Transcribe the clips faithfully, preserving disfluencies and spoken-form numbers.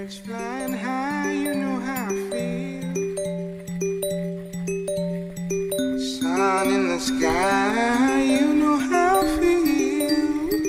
Birds flying high, you know how I feel. Sun in the sky, you know how I feel.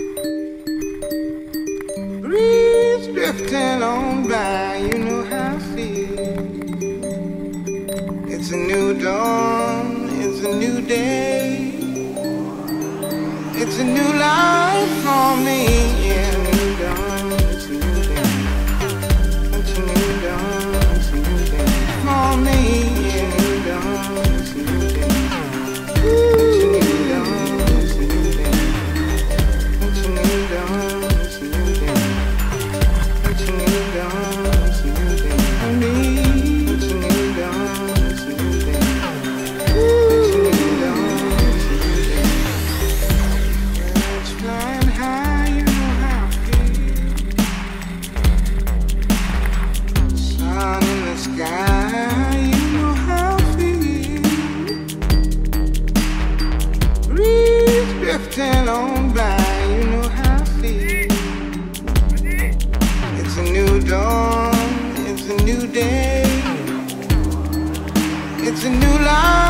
Breeze drifting on by, you know how I feel. It's a new dawn, it's a new day. It's a new life for me, yeah, new dawn, it's a new day. It's a new dawn, it's a new day for me, yeah, new dawn, it's a new day. It's a new dawn, it's a new day. It's a new dawn, it's a new day. It's a new dawn, it's a new day for me. It's a new dawn, it's a new day. It's a new dawn, it's a new day. Birds flying high, you know how I feel. Sun in the sky, you know how I feel. Breeze drifting on by, you know how I feel. It's a new dawn, it's a new day. It's a new life.